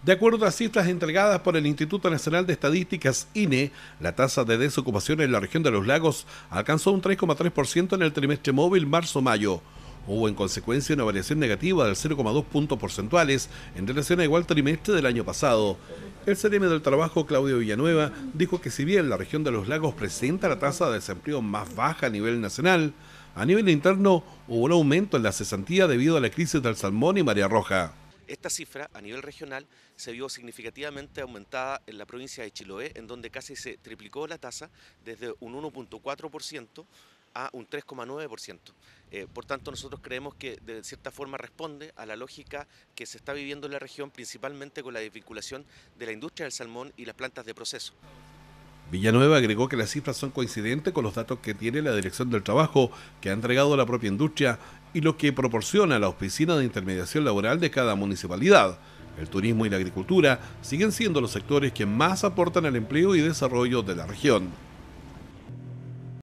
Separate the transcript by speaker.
Speaker 1: De acuerdo a cifras entregadas por el Instituto Nacional de Estadísticas, INE, la tasa de desocupación en la región de los lagos alcanzó un 3,3% en el trimestre móvil marzo-mayo. Hubo en consecuencia una variación negativa del 0,2 puntos porcentuales en relación a igual trimestre del año pasado. El CNM del Trabajo, Claudio Villanueva, dijo que si bien la región de los lagos presenta la tasa de desempleo más baja a nivel nacional, a nivel interno hubo un aumento en la cesantía debido a la crisis del salmón y marea roja.
Speaker 2: Esta cifra a nivel regional se vio significativamente aumentada en la provincia de Chiloé, en donde casi se triplicó la tasa desde un 1,4% a un 3,9%. Por tanto, nosotros creemos que de cierta forma responde a la lógica que se está viviendo en la región, principalmente con la desvinculación de la industria del salmón y las plantas de proceso.
Speaker 1: Villanueva agregó que las cifras son coincidentes con los datos que tiene la Dirección del Trabajo, que ha entregado la propia industria, y lo que proporciona la Oficina de Intermediación Laboral de cada municipalidad. El turismo y la agricultura siguen siendo los sectores que más aportan al empleo y desarrollo de la región.